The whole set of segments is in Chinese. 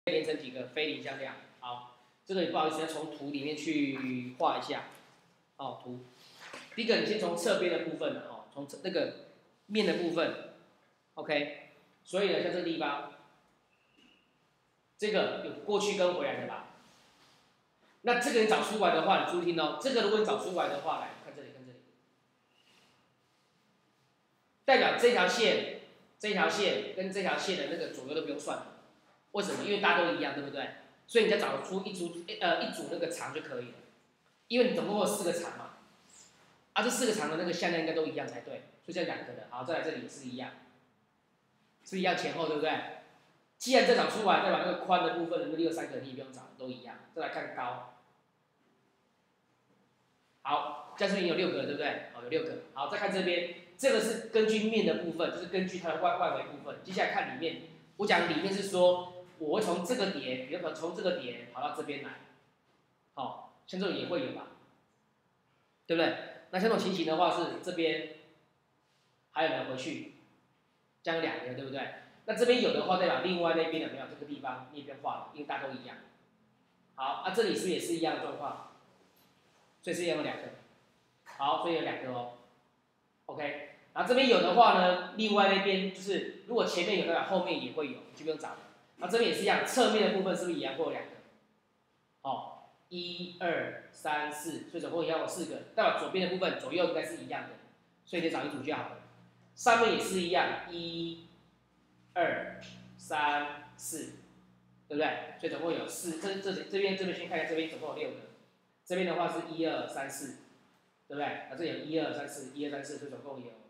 连成几个非零向量。好，这个也不好意思，要从图里面去画一下。哦，图。第一个，你先从侧边的部分哦，从那个面的部分 ，OK。所以呢，像这个地方，这个有过去跟回来的吧？那这个你找出来的话，你注意听哦。这个如果你找出来的话，来看这里，看这里，代表这条线、这条线跟这条线的那个左右都不用算了。为什么？因为大家都一样，对不对？所以你再找出一组那个长就可以了。因为你总共有4个长嘛，啊，这4个长的那个向量应该都一样才对，所以这2个的，好，再来这里是一样，是一样前后，对不对？既然这找出来，代表那个宽的部分的那6、3个你也不用找，都一样。再来看高，好，这样是不是有6个，对不对？好，有6个。好，再看这边，这个是根据面的部分，就是根据它的外围部分。接下来看里面，我讲里面是说，我会从这个点，比如说从这个点跑到这边来，好，像这种也会有吧，对不对？那像这种情形的话是这边还有没有回去，这样2个，对不对？那这边有的话，代表另外那边有没有这个地方那边画了，因为大家都一样。好，啊，这里是不是也是一样的状况？所以是一样的2个。好，所以有2个哦。OK， 然后这边有的话呢，另外那边就是如果前面有，代表后面也会有，就不用找了。那这边也是一样，侧面的部分是不是一样会有2个？哦，1、2、3、4，所以总共一样有4个，代表左边的部分左右应该是一样的，所以你找一组就好了。上面也是一样，1、2、3、4，对不对？所以总共有4，这边先看一下，这边总共有6个，这边的话是1、2、3、4，对不对？啊，这有1、2、3、4，1、2、3、4，所以总共有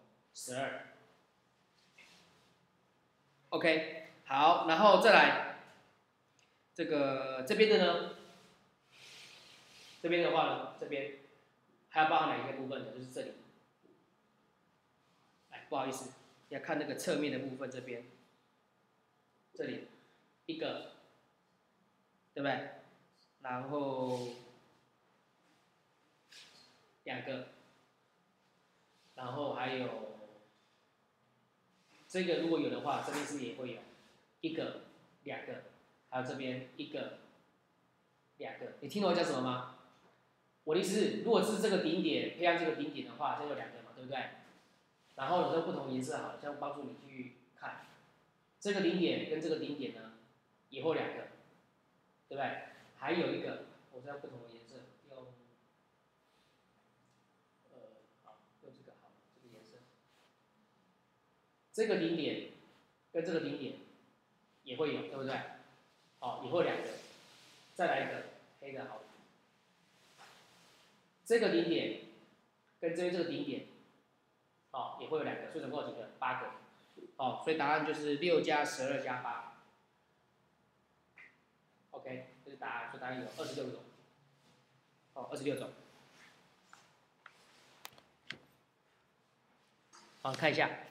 12。OK， 好，然后再来这边的呢？这边的话呢，这边还要包含哪一个部分呢？就是这里。哎，不好意思，要看那个侧面的部分这边，这里1个，对不对？然后2个，然后还有这个如果有的话，这边是不是也会有1个、2个，还有这边1个、2个？你听懂我讲什么吗？我的意思是，如果是这个顶点配上这个顶点的话，这有2个嘛，对不对？然后有这不同颜色好了，这样帮助你去看，这个顶点跟这个顶点呢，也会有2个，对不对？还有一个，我这样不同的颜色，用好，用这个好了，这个颜色，这个顶点跟这个顶点也会有，对不对？哦，也会有2个，再来一个黑的好了，这个顶点跟这边这个顶点，哦，也会有2个，所以总共有几个？8个。哦，所以答案就是6加12加8。OK， 这是答案，所以答案有26种。哦，26种。好，看一下。